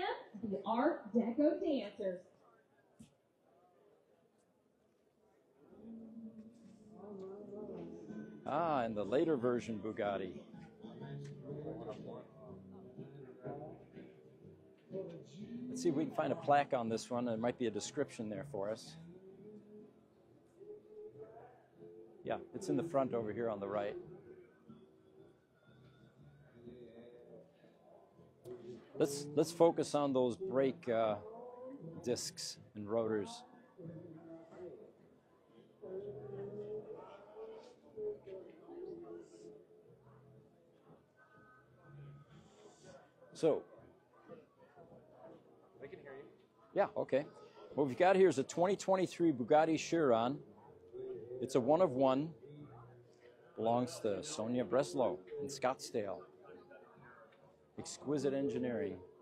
them, the Art Deco dancers. Ah, and the later version Bugatti. Let's see if we can find a plaque on this one. There might be a description there for us. Yeah, it's in the front over here on the right. Let's focus on those brake discs and rotors. So, I can hear you. yeah, okay. What we've got here is a 2023 Bugatti Chiron. It's a one of one. Belongs to Sonia Breslow in Scottsdale. Exquisite engineering.